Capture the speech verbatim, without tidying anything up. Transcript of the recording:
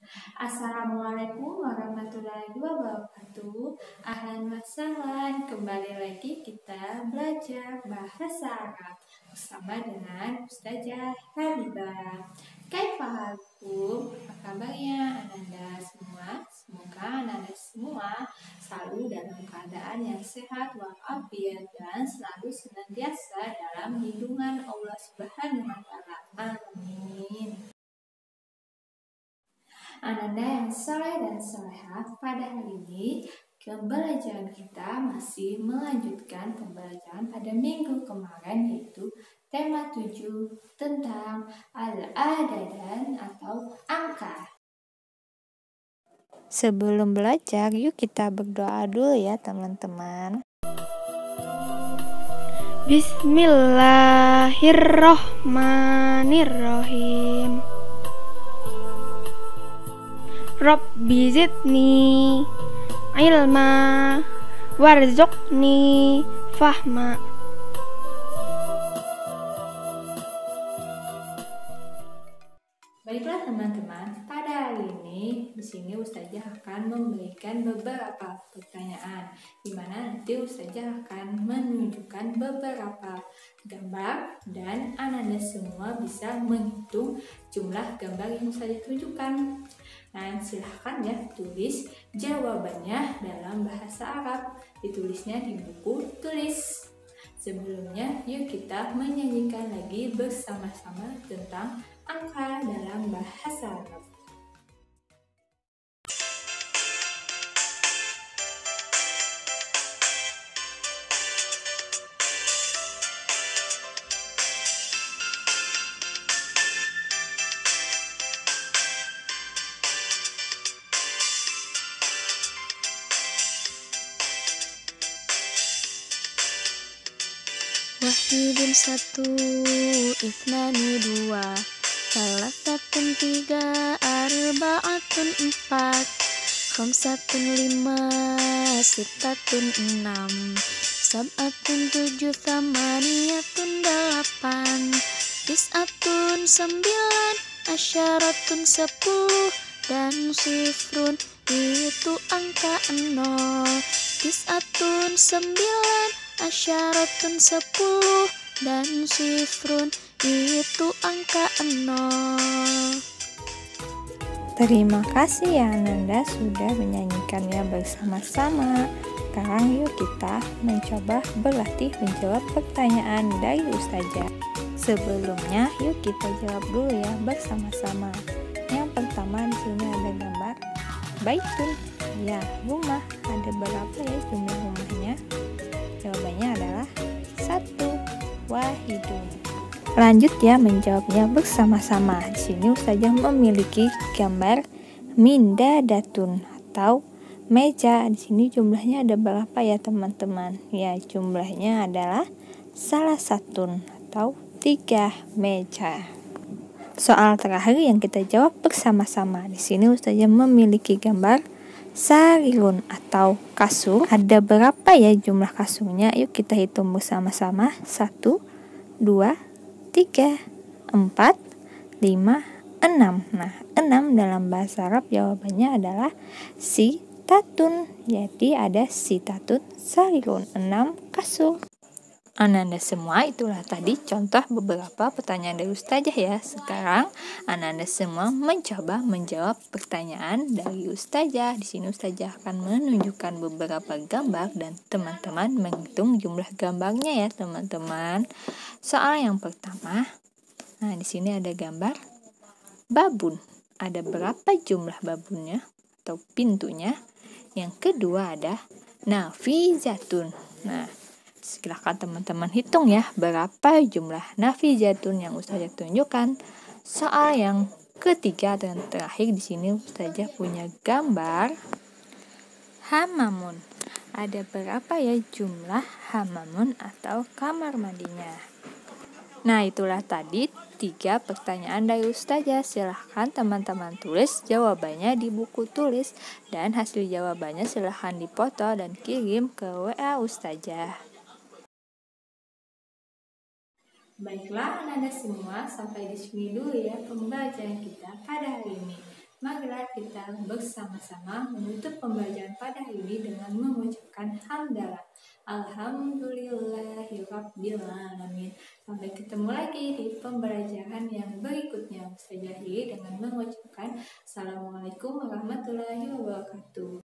Assalamualaikum warahmatullahi wabarakatuh. Ahlan wa sahlan. Kembali lagi kita belajar bahasa Arab bersama dengan Ustazah Habibah. Kaifahalkum? Apa kabarnya Ananda semua? Semoga Ananda semua selalu dalam keadaan yang sehat walafiat dan selalu senantiasa dalam lindungan Allah Subhanahu wa taala. Amin. Ananda yang soleh dan soleha, pada hari ini pembelajaran kita masih melanjutkan pembelajaran pada minggu kemarin, yaitu tema tujuh tentang al-adadan atau angka. Sebelum belajar, yuk kita berdoa dulu ya teman-teman. Bismillahirrohmanirrohim. Rabbi zidni ilma warzuqni fahma. Baiklah teman-teman, pada hari ini di sini Ustazah akan memberikan beberapa pertanyaan, di mana nanti Ustazah akan menunjukkan beberapa gambar dan Ananda semua bisa menghitung jumlah gambar yang Ustazah tunjukkan. Nah, silahkan ya tulis jawabannya dalam bahasa Arab. Ditulisnya di buku tulis. Sebelumnya, yuk kita menyanyikan lagi bersama-sama tentang angka dalam bahasa Arab. Wahidun satu, ifnani dua, salasatun tiga, arbaatun empat, khamsatun lima, sittatun enam, sab'atun tujuh, thamaniyatun delapan, tis'atun sembilan, asyaratun sepuluh, dan sifrun itu angka nol. Tis'atun sembilan, asyaratun sepuluh, dan sifrun itu angka nol. Terima kasih ya Ananda sudah menyanyikannya bersama-sama. Sekarang yuk kita mencoba berlatih menjawab pertanyaan dari Ustazah. Sebelumnya yuk kita jawab dulu ya bersama-sama. Yang pertama, di sini ada gambar baitun, ya rumah. Ada berapa ya jumlah rumahnya? Jawabannya adalah satu, wahidun. Lanjut ya menjawabnya bersama-sama. Di sini Ustazah memiliki gambar mindadatun atau meja. Di sini jumlahnya ada berapa ya teman-teman? Ya, jumlahnya adalah salah satu atau tiga meja. Soal terakhir yang kita jawab bersama-sama. Di sini Ustazah memiliki gambar sarirun atau kasur. Ada berapa ya jumlah kasurnya? Yuk kita hitung bersama-sama. Satu, dua, tiga, empat, lima, enam. Nah, enam dalam bahasa Arab jawabannya adalah sitatun. Jadi ada sitatun sarirun, enam kasur. Ananda semua, itulah tadi contoh beberapa pertanyaan dari Ustazah ya. Sekarang Ananda semua mencoba menjawab pertanyaan dari Ustazah. Di sini Ustazah akan menunjukkan beberapa gambar dan teman-teman menghitung jumlah gambarnya ya teman-teman. Soal yang pertama, nah di sini ada gambar babun. Ada berapa jumlah babunnya atau pintunya? Yang kedua ada nafizatun. Nah, silahkan teman-teman hitung ya berapa jumlah nafizatun yang Ustazah tunjukkan. Soal yang ketiga dan terakhir, di sini Ustazah punya gambar hamamun. Ada berapa ya jumlah hamamun atau kamar mandinya? Nah, itulah tadi tiga pertanyaan dari Ustazah. Silahkan teman-teman tulis jawabannya di buku tulis, dan hasil jawabannya silahkan dipoto dan kirim ke W A Ustazah. Baiklah Ananda semua, sampai di sini dulu ya pembelajaran kita pada hari ini. marilah kita bersama-sama menutup pembelajaran pada hari ini dengan mengucapkan hamdalah. Alhamdulillahirrabbilalamin. Sampai ketemu lagi di pembelajaran yang berikutnya. Saya akhiri dengan mengucapkan Assalamualaikum warahmatullahi wabarakatuh.